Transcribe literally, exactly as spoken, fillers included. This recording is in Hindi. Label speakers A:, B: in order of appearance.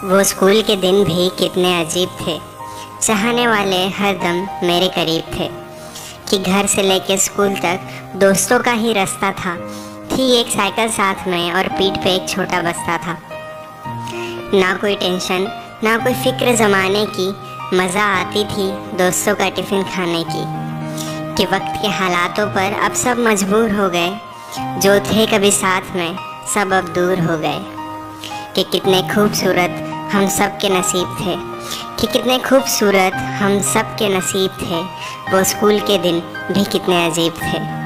A: वो स्कूल के दिन भी कितने अजीब थे। चाहने वाले हर दम मेरे करीब थे कि घर से लेके स्कूल तक दोस्तों का ही रास्ता था। थी एक साइकिल साथ में और पीठ पे एक छोटा बस्ता था। ना कोई टेंशन ना कोई फिक्र ज़माने की, मज़ा आती थी दोस्तों का टिफ़िन खाने की। कि वक्त के हालातों पर अब सब मजबूर हो गए, जो थे कभी साथ में सब अब दूर हो गए। कि कितने खूबसूरत हम सब के नसीब थे, कि कितने खूबसूरत हम सब के नसीब थे। वो स्कूल के दिन भी कितने अजीब थे।